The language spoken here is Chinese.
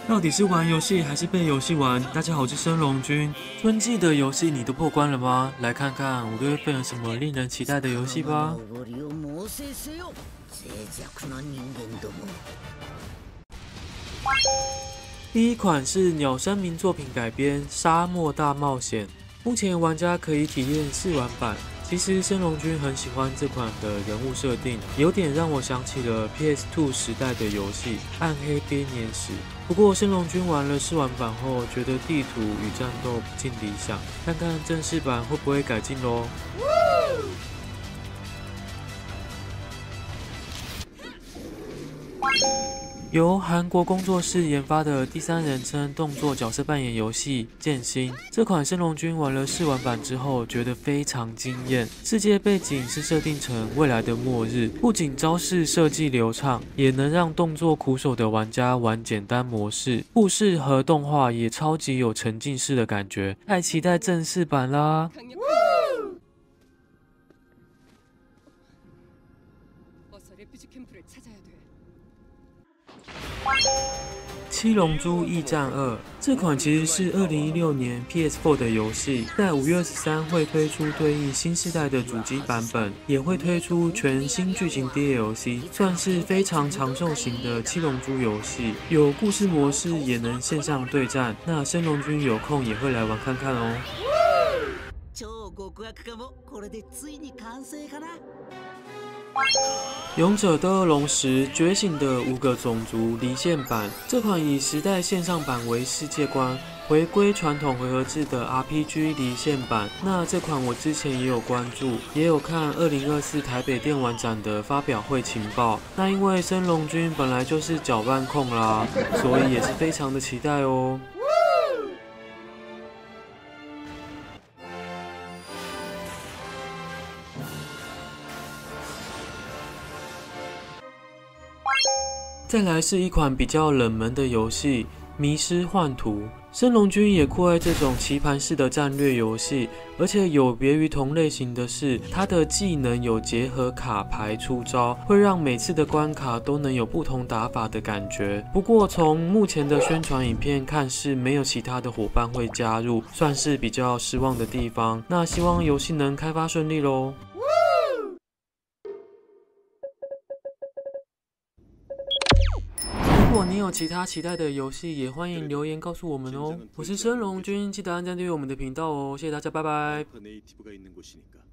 到底是玩游戏还是被游戏玩？大家好，我是升龙君。春季的游戏你都破关了吗？来看看5月份有什么令人期待的游戏吧。第一款是鸟山明作品改编《沙漠大冒险》，目前玩家可以体验试玩版。其实升龙君很喜欢这款的人物设定，有点让我想起了 PS2 时代的游戏《暗黑编年史》。不过升龙君玩了试玩版后，觉得地图与战斗不尽理想，看看正式版会不会改进咯。由韩国工作室研发的第三人称动作角色扮演游戏《剑心》，这款升龙君玩了试玩版之后，觉得非常惊艳。世界背景是设定成未来的末日，不仅招式设计流畅，也能让动作苦手的玩家玩简单模式。故事和动画也超级有沉浸式的感觉，太期待正式版啦！七龙珠驿站2这款其实是2016年 PS4 的游戏，在5月23会推出对应新世代的主机版本，也会推出全新剧情 DLC， 算是非常长寿型的七龙珠游戏，有故事模式，也能线上对战。那升龙君有空也会来玩看看哦。勇者斗恶龙10觉醒的5个种族离线版，这款以时代线上版为世界观，回归传统回合制的 RPG 离线版。那这款我之前也有关注，也有看2024台北电玩展的发表会情报。那因为升龙君本来就是搅拌控啦，所以也是非常的期待哦。再来是一款比较冷门的游戏《迷失幻图》，升龙君也酷爱这种棋盘式的战略游戏，而且有别于同类型的是，它的技能有结合卡牌出招，会让每次的关卡都能有不同打法的感觉。不过从目前的宣传影片看，是没有其他的伙伴会加入，算是比较失望的地方。那希望游戏能开发顺利咯。如果你有其他期待的游戏，也欢迎留言告诉我们哦。我是升龙君，记得按赞订阅我们的频道哦，谢谢大家，拜拜。